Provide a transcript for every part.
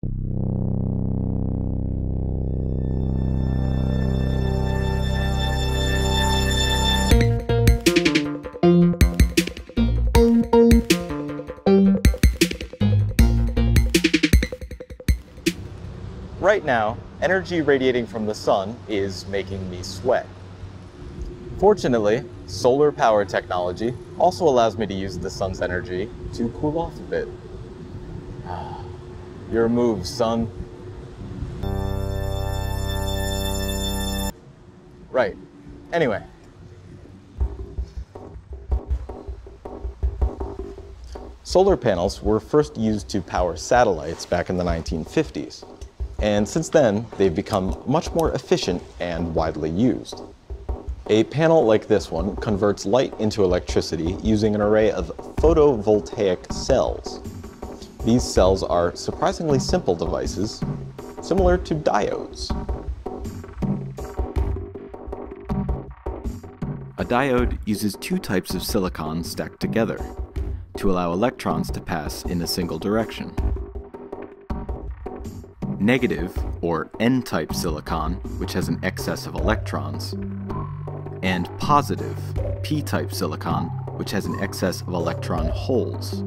Right now, energy radiating from the sun is making me sweat. Fortunately, solar power technology also allows me to use the sun's energy to cool off a bit. Your move, son. Right. Anyway. Solar panels were first used to power satellites back in the 1950s. And since then, they've become much more efficient and widely used. A panel like this one converts light into electricity using an array of photovoltaic cells. These cells are surprisingly simple devices, similar to diodes. A diode uses two types of silicon stacked together to allow electrons to pass in a single direction. Negative, or N-type silicon, which has an excess of electrons, and positive, P-type silicon, which has an excess of electron holes.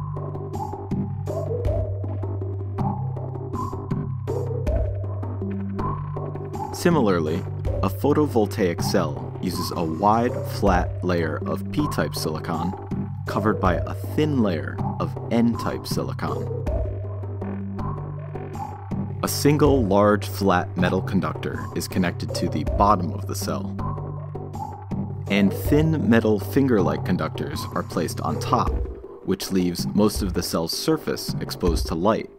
Similarly, a photovoltaic cell uses a wide, flat layer of P-type silicon covered by a thin layer of N-type silicon. A single large flat metal conductor is connected to the bottom of the cell, and thin metal finger-like conductors are placed on top, which leaves most of the cell's surface exposed to light.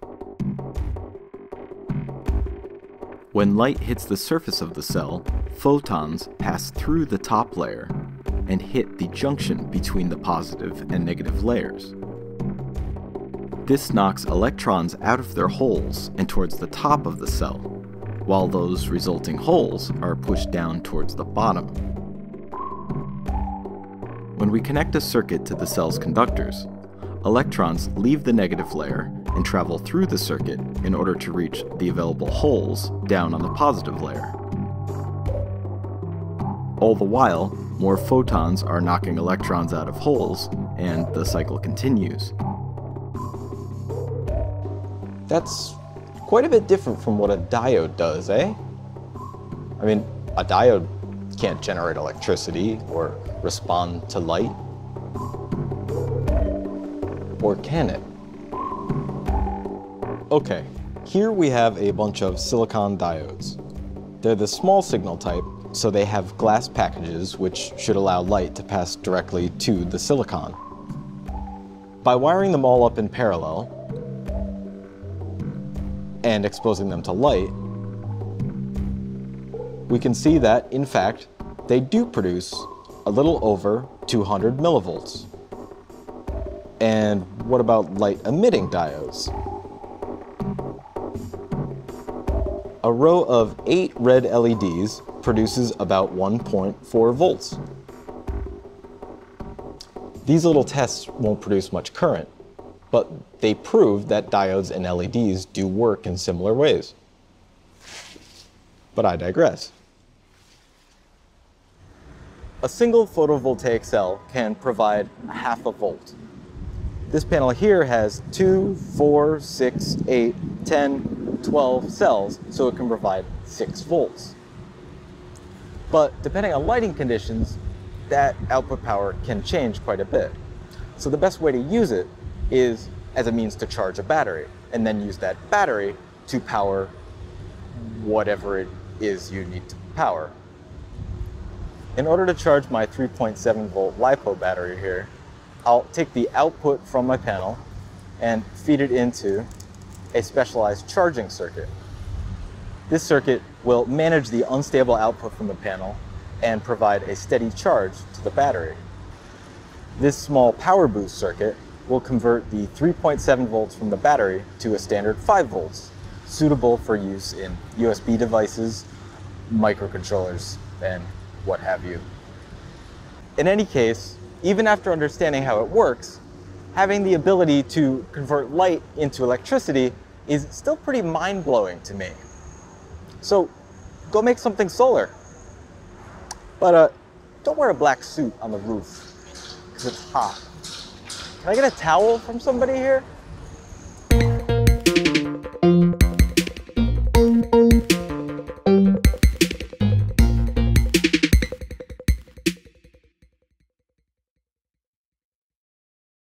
When light hits the surface of the cell, photons pass through the top layer and hit the junction between the positive and negative layers. This knocks electrons out of their holes and towards the top of the cell, while those resulting holes are pushed down towards the bottom. When we connect a circuit to the cell's conductors, electrons leave the negative layer and travel through the circuit in order to reach the available holes down on the positive layer. All the while, more photons are knocking electrons out of holes, and the cycle continues. That's quite a bit different from what a diode does, eh? I mean, a diode can't generate electricity or respond to light. Or can it? Okay, here we have a bunch of silicon diodes. They're the small signal type, so they have glass packages which should allow light to pass directly to the silicon. By wiring them all up in parallel and exposing them to light, we can see that, in fact, they do produce a little over 200 millivolts. And what about light-emitting diodes? A row of 8 red LEDs produces about 1.4 volts. These little tests won't produce much current, but they prove that diodes and LEDs do work in similar ways. But I digress. A single photovoltaic cell can provide a half a volt. This panel here has 2, 4, 6, 8, 10, 12 cells, so it can provide 6 volts. But depending on lighting conditions, that output power can change quite a bit. So the best way to use it is as a means to charge a battery, and then use that battery to power whatever it is you need to power. In order to charge my 3.7 volt LiPo battery here, I'll take the output from my panel and feed it into a specialized charging circuit. This circuit will manage the unstable output from the panel and provide a steady charge to the battery. This small power boost circuit will convert the 3.7 volts from the battery to a standard 5 volts, suitable for use in USB devices, microcontrollers, and what have you. In any case, even after understanding how it works, having the ability to convert light into electricity is still pretty mind-blowing to me. So go make something solar. But don't wear a black suit on the roof, because it's hot. Can I get a towel from somebody here?